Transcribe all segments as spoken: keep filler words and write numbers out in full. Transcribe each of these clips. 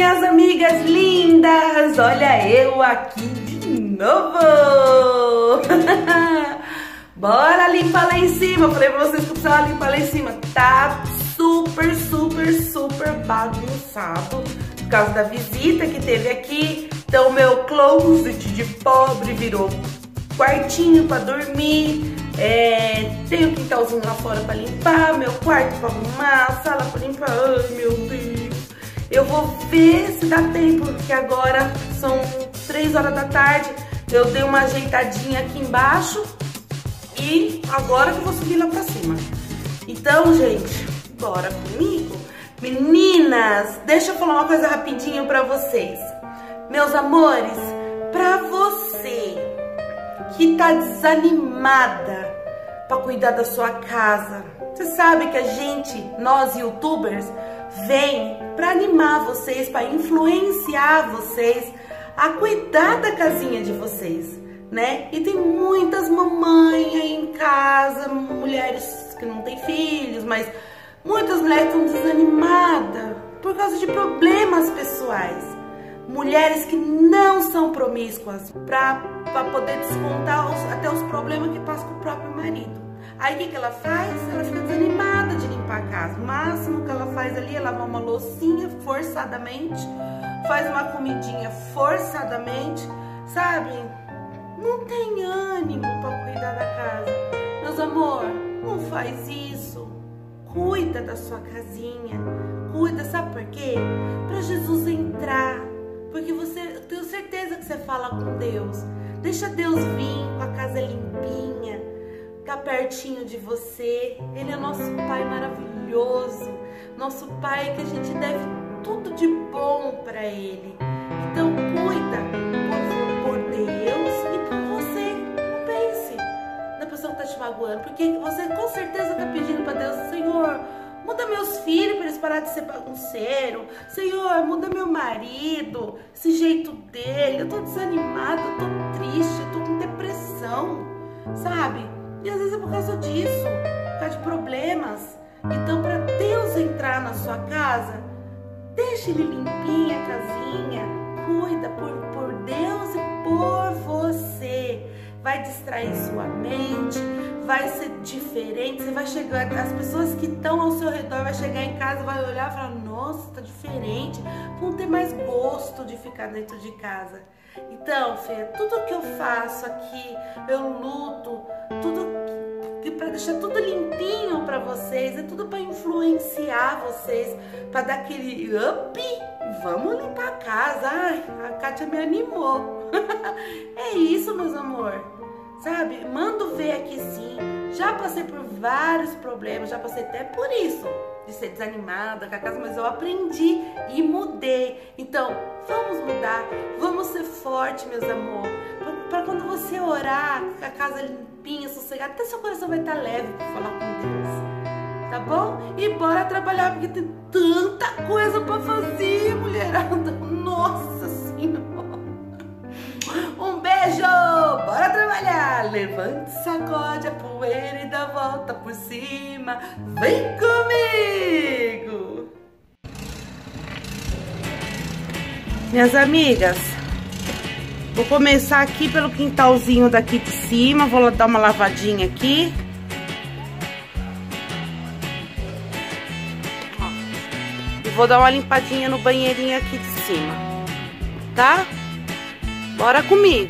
minhas amigas lindas! Olha eu aqui de novo! Bora limpar lá em cima! Eu falei pra vocês que eu precisava limpar lá em cima. Tá super, super, super bagunçado por causa da visita que teve aqui. Então meu closet de pobre virou quartinho pra dormir. É, tem o quintalzinho lá fora pra limpar, meu quarto pra arrumar, a sala pra limpar. Ai, meu Deus! Eu vou ver se dá tempo, porque agora são três horas da tarde. Eu dei uma ajeitadinha aqui embaixo e agora que eu vou subir lá pra cima. Então, gente, bora comigo? Meninas, deixa eu falar uma coisa rapidinho pra vocês. Meus amores, pra você que tá desanimada pra cuidar da sua casa, você sabe que a gente, nós youtubers, vem pra animar vocês, pra influenciar vocês a cuidar da casinha de vocês, né? E tem muitas mamães aí em casa, mulheres que não têm filhos, mas muitas mulheres estão desanimadas por causa de problemas pessoais. Mulheres que não são promíscuas pra, pra poder descontar os, até os problemas que passam com o próprio marido. Aí o que, que ela faz? Ela fica desanimada de limpar a casa. O máximo que ela faz ali é lavar uma loucinha forçadamente, faz uma comidinha forçadamente, sabe? Não tem ânimo pra cuidar da casa. Meus amor, não faz isso. Cuida da sua casinha. Cuida, sabe por quê? Pra Jesus entrar. Porque você, eu tenho certeza que você fala com Deus. Deixa Deus vir com a casa limpinha, ficar pertinho de você. Ele é nosso Pai maravilhoso, nosso Pai que a gente deve tudo de bom para Ele. Então cuida por, por Deus e por você. Não pense na pessoa que está te magoando, porque você com certeza está pedindo para Deus: Senhor, muda meus filhos para eles pararem de ser bagunceiro. Senhor, muda meu marido, esse jeito dele. Eu tô desanimada, eu tô triste, eu tô com depressão, sabe? E às vezes é por causa disso, por causa de problemas. Então, para Deus entrar na sua casa, deixe Ele limpinha a casinha, cuida por, por Deus e por você. Vai distrair sua mente, vai ser diferente. Você vai chegar, as pessoas que estão ao seu redor vai chegar em casa, vai olhar e falar: nossa, tá diferente, vão ter mais gosto de ficar dentro de casa. Então, Fê, tudo que eu faço aqui, eu luto, tudo que para deixar tudo limpinho para vocês, é tudo para influenciar vocês, para dar aquele up. Vamos limpar a casa. Ai, a Kátia me animou. É isso, meus amor. Sabe? Mando ver aqui sim. Já passei por vários problemas, já passei até por isso, de ser desanimada com a casa, mas eu aprendi e mudei. Então, vamos mudar, vamos ser fortes, meus amor. Para quando você orar, com a casa limpinha, sossegada, até seu coração vai estar leve para falar com Deus. Tá bom? E bora trabalhar, porque tem tanta coisa para fazer, mulherada. Nossa Senhora. Um beijo! Bora trabalhar! Levante, sacode a poeira e dá volta por cima. Vem comigo! Minhas amigas, vou começar aqui pelo quintalzinho daqui de cima. Vou dar uma lavadinha aqui. E vou dar uma limpadinha no banheirinho aqui de cima, tá? Bora comigo!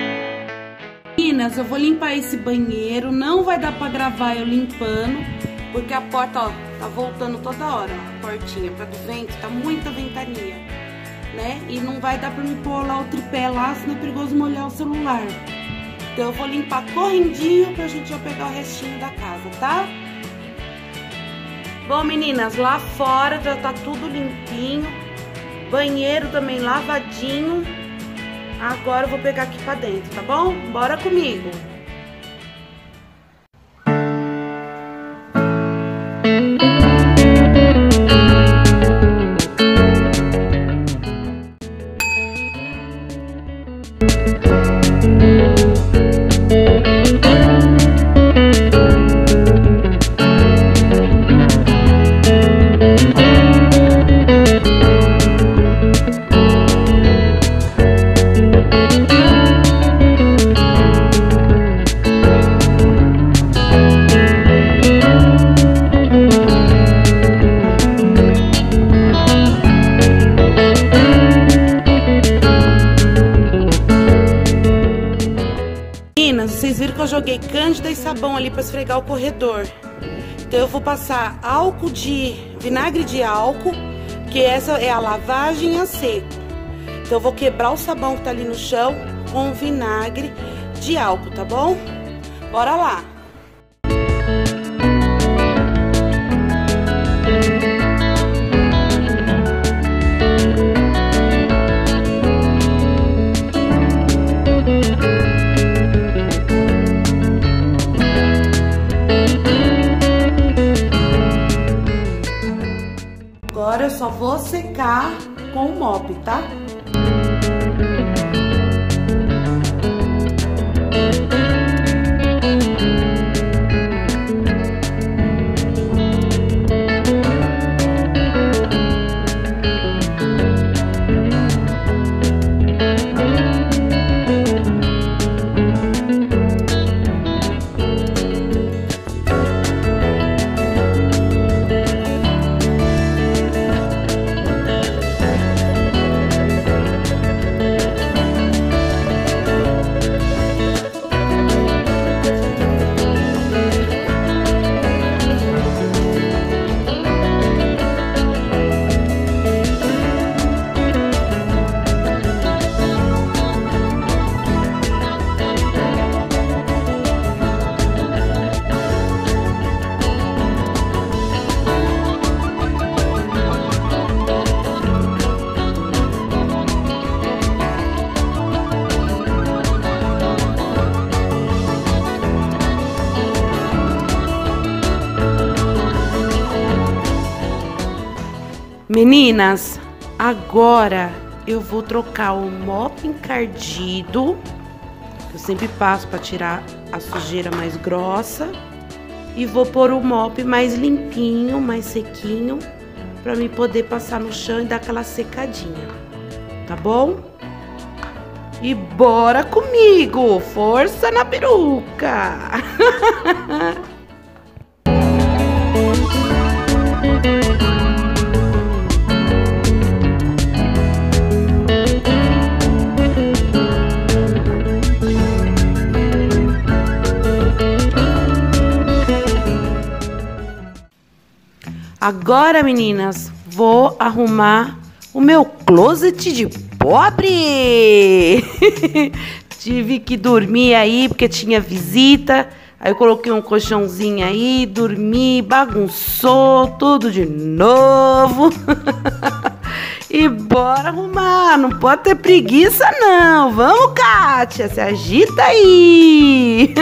Eu vou limpar esse banheiro, não vai dar pra gravar eu limpando, porque a porta, ó, tá voltando toda hora, ó, a portinha, pra do vento, tá muita ventania, né? E não vai dar pra me pôr lá o tripé lá, senão é perigoso molhar o celular. Então eu vou limpar correndinho pra gente já pegar o restinho da casa, tá? Bom, meninas, lá fora já tá tudo limpinho. Banheiro também lavadinho. Agora eu vou pegar aqui pra dentro, tá bom? Bora comigo! Vocês viram que eu joguei cândida e sabão ali para esfregar o corredor. Então eu vou passar álcool de vinagre de álcool, que essa é a lavagem a seco. Então eu vou quebrar o sabão que tá ali no chão com vinagre de álcool, tá bom? Bora lá. Agora eu só vou secar com o mop, tá? Meninas, agora eu vou trocar o mop encardido, que eu sempre passo para tirar a sujeira mais grossa, e vou pôr o mop mais limpinho, mais sequinho, para mim poder passar no chão e dar aquela secadinha, tá bom? E bora comigo! Força na peruca! Agora, meninas, vou arrumar o meu closet de pobre. Tive que dormir aí porque tinha visita. Aí eu coloquei um colchãozinho aí, dormi, bagunçou tudo de novo. E bora arrumar, não pode ter preguiça não. Vamos, Kátia, se agita aí.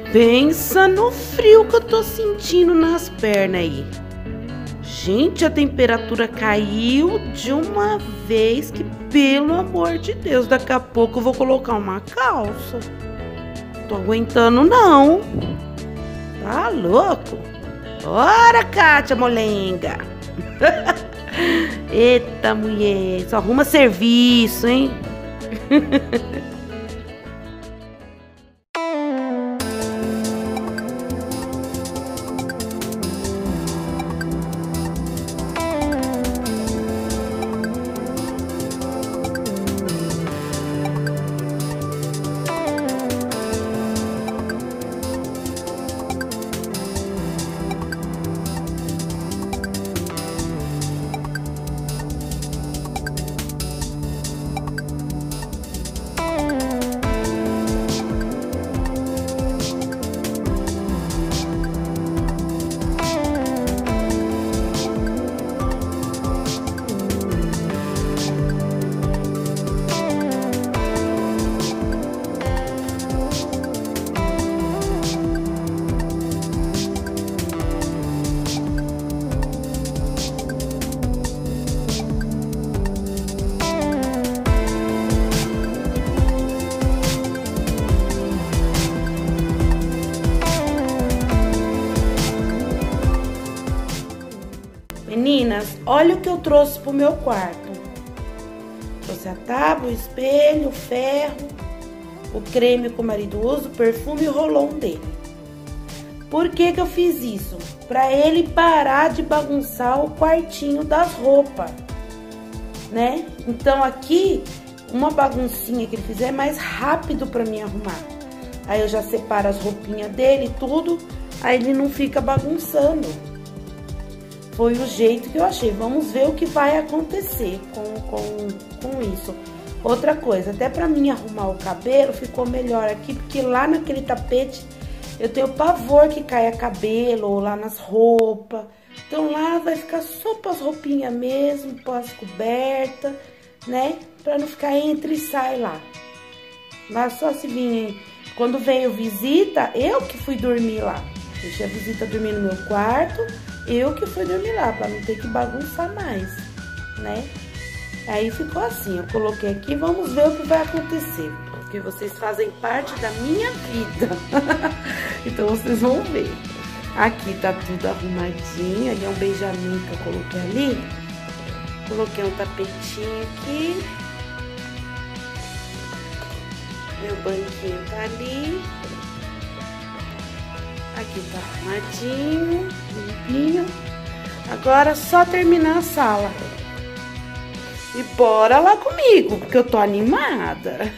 Pensa no frio que eu tô sentindo nas pernas aí. Gente, a temperatura caiu de uma vez que, pelo amor de Deus, daqui a pouco eu vou colocar uma calça. Tô aguentando não. Tá louco? Bora, Kátia Molenga. Eita, mulher, só arruma serviço, hein? Meninas, olha o que eu trouxe pro meu quarto. Trouxe a tábua, o espelho, o ferro, o creme que o marido usa, o perfume e o rolon dele. Por que que eu fiz isso? Pra ele parar de bagunçar o quartinho das roupas, né? Então aqui, uma baguncinha que ele fizer é mais rápido pra mim arrumar. Aí eu já separo as roupinhas dele e tudo, aí ele não fica bagunçando. Foi o jeito que eu achei. Vamos ver o que vai acontecer com, com, com isso. Outra coisa, até pra mim arrumar o cabelo ficou melhor aqui, porque lá naquele tapete eu tenho pavor que caia cabelo ou lá nas roupas. Então lá vai ficar só pras roupinhas mesmo, pras cobertas, né? Pra não ficar entre e sai lá. Mas só se vir, quando veio visita, eu que fui dormir lá. Deixei a visita dormir no meu quarto, eu que fui dormir lá, pra não ter que bagunçar mais, né? Aí ficou assim, eu coloquei aqui, vamos ver o que vai acontecer, porque vocês fazem parte da minha vida. Então vocês vão ver. Aqui tá tudo arrumadinho, ali é um Benjamin que eu coloquei ali. Coloquei um tapetinho aqui. Meu banquinho tá ali. Aqui tá arrumadinho, limpinho. Agora é só terminar a sala. E bora lá comigo, porque eu tô animada.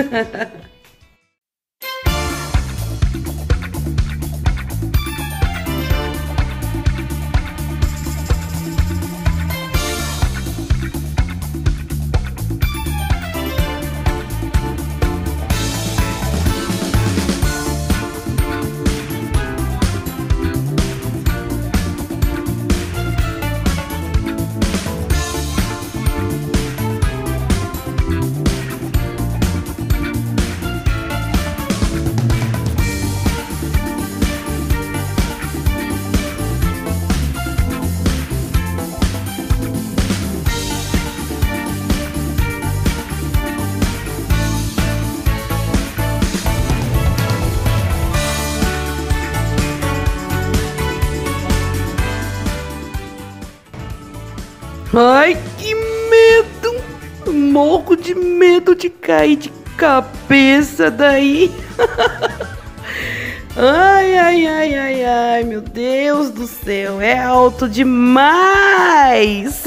Ai, que medo! Morro de medo de cair de cabeça daí. Ai, ai, ai, ai, ai, meu Deus do céu, é alto demais!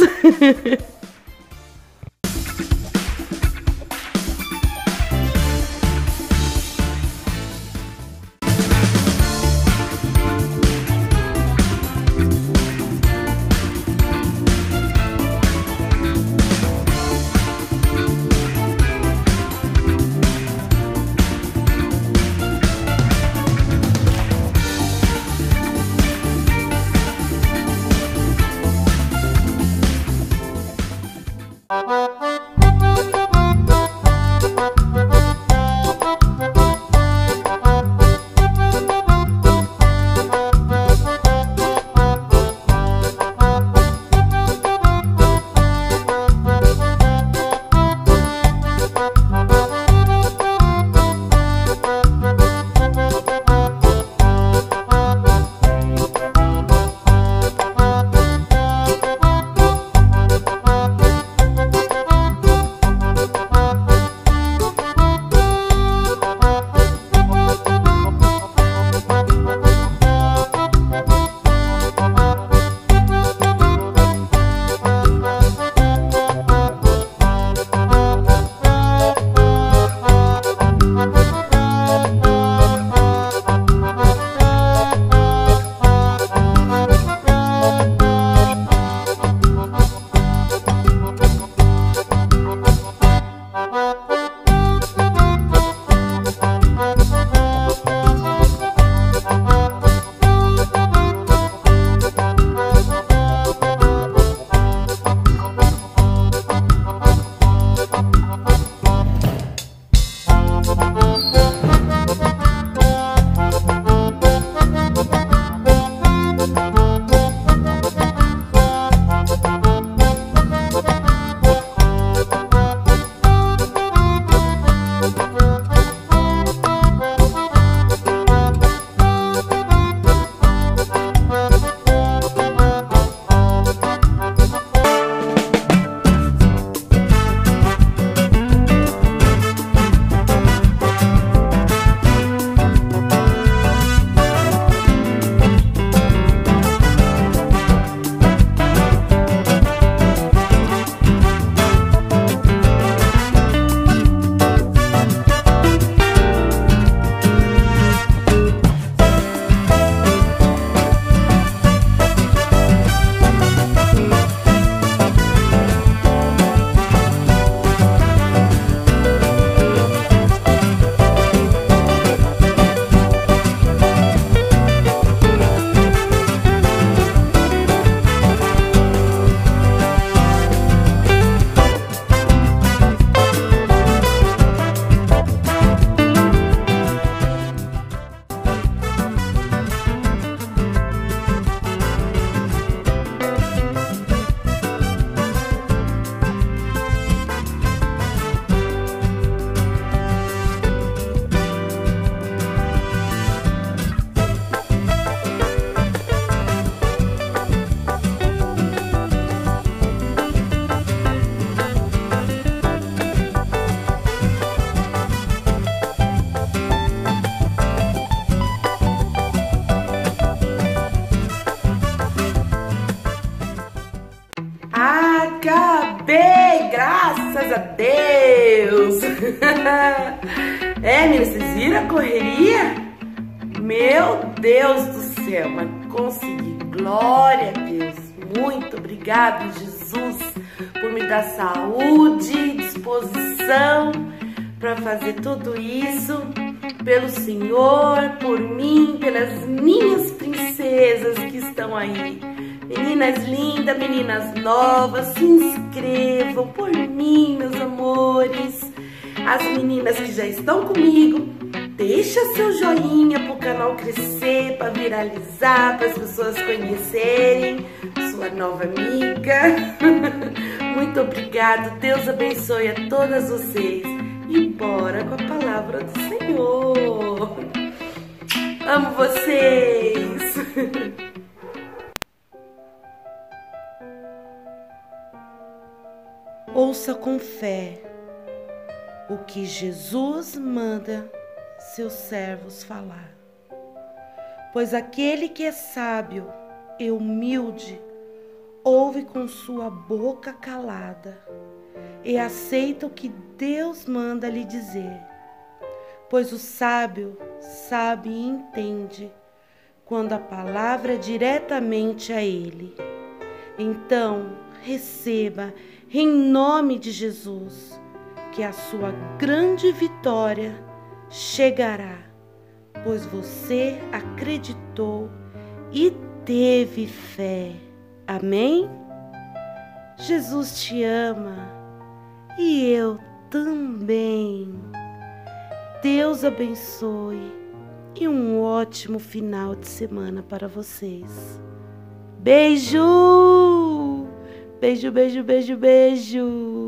Graças a Deus! É, meninas, vocês viram a correria? Meu Deus do céu, mas consegui. Glória a Deus. Muito obrigado, Jesus, por me dar saúde, disposição para fazer tudo isso. Pelo Senhor, por mim, pelas minhas princesas que estão aí. Meninas lindas, meninas novas, se inscrevam por mim, meus amores. As meninas que já estão comigo, deixa seu joinha para o canal crescer, para viralizar, para as pessoas conhecerem sua nova amiga. Muito obrigado, Deus abençoe a todas vocês. E bora com a palavra do Senhor. Amo vocês. Ouça com fé o que Jesus manda seus servos falar. Pois aquele que é sábio e humilde ouve com sua boca calada e aceita o que Deus manda lhe dizer. Pois o sábio sabe e entende quando a palavra é diretamente a ele. Então, receba em nome de Jesus que a sua grande vitória chegará, pois você acreditou e teve fé. Amém? Jesus te ama e eu também. Deus abençoe e um ótimo final de semana para vocês. Beijo! Beijo, beijo, beijo, beijo!